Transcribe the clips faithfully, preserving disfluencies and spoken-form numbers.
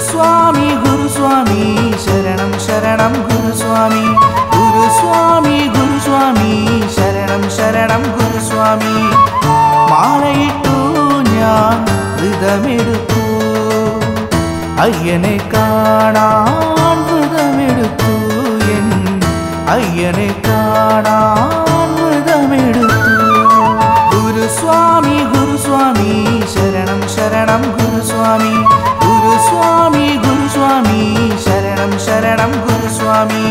ഗുരുസ്വാമി ഗുരുസ്വാമി ശരണം ശരണം ഗുരുസ്വാമി ഗുരുസ്വാമി ഗുരുസ്വാമി ശരണം ശരണം ഗുരുസ്വാമി മാലയിട്ടു ഞാൻ വ്രതമെടുത്തു അയ്യനെ കാണാൻ വ്രതമെടുത്തു എൻ അയ്യനെ കാണാൻ വ്രതമെടുത്തു ഗുരുസ്വാമി ഗുരുസ്വാമി ശരണം ശരണം ഗുരുസ്വാമി ഗുരുസ്വാമി ഗുരുസ്വാമി ശരണം ശരണം ഗുരുസ്വാമി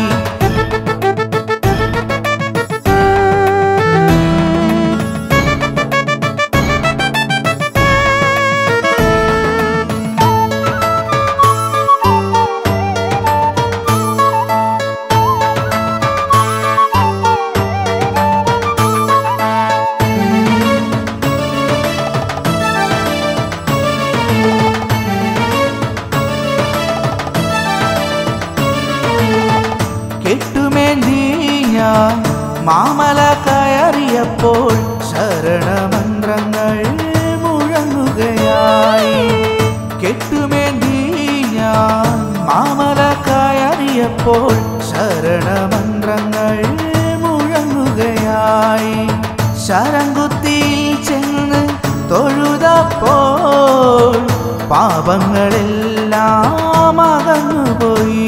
കെട്ടുമേന്തി ഞാൻ മാമല കയറിയപ്പോൾ ശരണമന്ത്രങ്ങൾ മുഴങ്ങുകയായി കെട്ടുമേന്തി ഞാൻ മാമല കയറിയപ്പോൾ ശരണമന്ത്രങ്ങൾ മുഴങ്ങുകയായി ശരംകുത്തിയിൽ ചെന്ന് തൊഴുതപ്പോൾ പാപങ്ങളെല്ലാം അകന്നുപോയി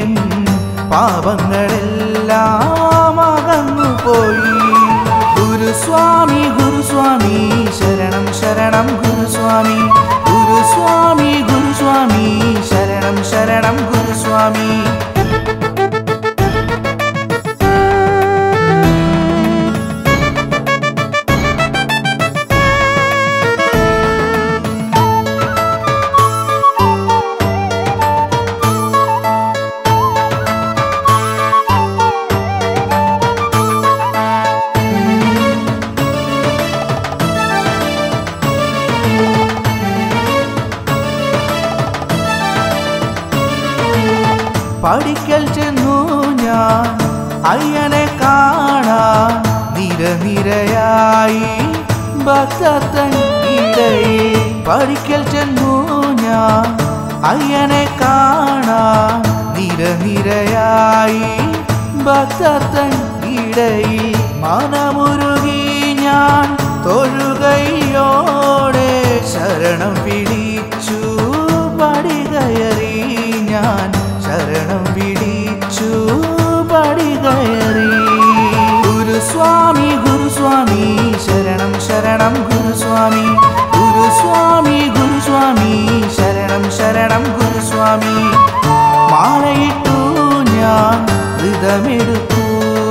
പാപങ്ങളെല്ലാം അകന്നുപോയി ഗുരുസ്വാമി ഗുരുസ്വാമി ശരണം ശരണം ഗുരുസ്വാമി ഗുരുസ്വാമി ഗുരുസ്വാമി ശരണം ശരണം ഗുരുസ്വാമി പടിക്കൽ ചെന്നു ഞാൻ അയ്യനെ കാണാൻ നിരനിരയായി ഭക്തൻ ഇടയിൽ പടിക്കൽ ചെന്നു ഞാൻ അയ്യനെ കാണാൻ നിരനിരയായി ഭക്തൻ ഇടയിൽ മനമുരുകി ഞാൻ തൊഴുകയോടെ ശരണം വിളിച്ചു പടി കയറി ഞാൻ ശരണം വിളിച്ചു പടി കയറി ഗുരുസ്വാമി ഗുരുസ്വാമി ശരണം ശരണം ഗുരുസ്വാമി ഗുരുസ്വാമി ഗുരുസ്വാമി ശരണം ശരണം ഗുരുസ്വാമി മാലയിട്ടു ഞാൻ വ്രതമെടുത്തു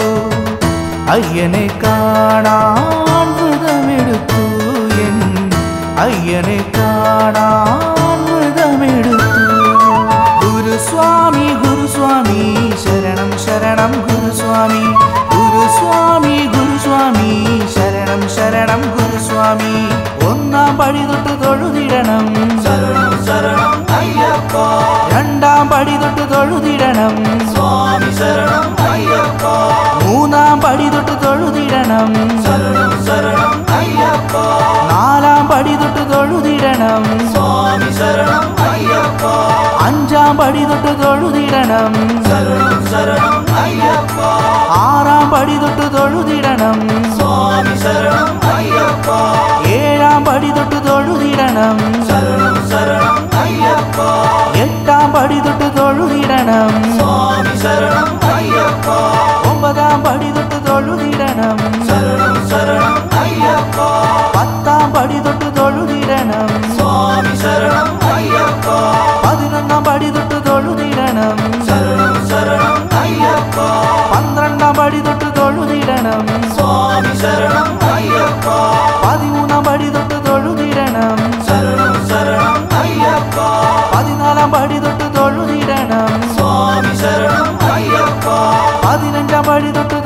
അയ്യനെ കാണാൻ വ്രതമെടുത്തു എൻ അയ്യനെ കാണാൻ വ്രതമെടുത്തു ഗുരുസ്വാമി ഗുരുസ്വാമി ശരണം ശരണം ഗുരുസ്വാമി ഗുരുസ്വാമി ഗുരുസ്വാമി ശരണം ശരണം ഗുരുസ്വാമി ഒന്നാം പടി തൊട്ട് തൊഴുതിടണം ശരണം ശരണം അയ്യപ്പ രണ്ടാം പടി തൊട്ട് തൊഴുതിടണം സ്വാമി ശരണം അയ്യപ്പ മൂന്നാം പടി തൊട്ട് തൊഴുതിടണം ശരണം ശരണം അയ്യപ്പ നാലാം പടി തൊട്ട് തൊഴുതിടണം സ്വാമി ശരണം അയ്യപ്പ അഞ്ചാം പടി തൊട്ട് തൊഴുതിടണം ശരണം ശരണം അയ്യപ്പ ആറാം പടി തൊട്ട് തൊഴുതിടണം സ്വാമി ശരണം അയ്യപ്പ ഏഴാം പടി തൊട്ട് തൊഴുതിടണം ശരണം ശരണം അയ്യപ്പ എട്ടാം പടി തൊട്ട് തൊഴുതിടണം സ്വാമി ശരണം അയ്യപ്പ ഒമ്പതാം പടി തൊട്ട് തൊഴുതിടണം ശരണം ശരണം അയ്യപ്പ പത്താം പടി തൊട്ട് തൊഴുതിടണം സ്വാമി ശരണം അയ്യപ്പ പതിനൊന്നാം പടി തൊട്ട് തൊഴുതിടണം ശരണം ശരണം അയ്യപ്പ പന്ത്രണ്ടാം പടി തൊട്ട് തൊഴുതിടണം സ്വാമി ശരണം അയ്യപ്പ പതിമൂന്നാം പടി തൊട്ട് തൊഴുതിടണം ശരണം ശരണം അയ്യപ്പ പതിനാലാം പടി തൊട്ട് തൊഴുതിടണം സ്വാമി ശരണം അയ്യപ്പ പതിനഞ്ചാം പടി തൊട്ട്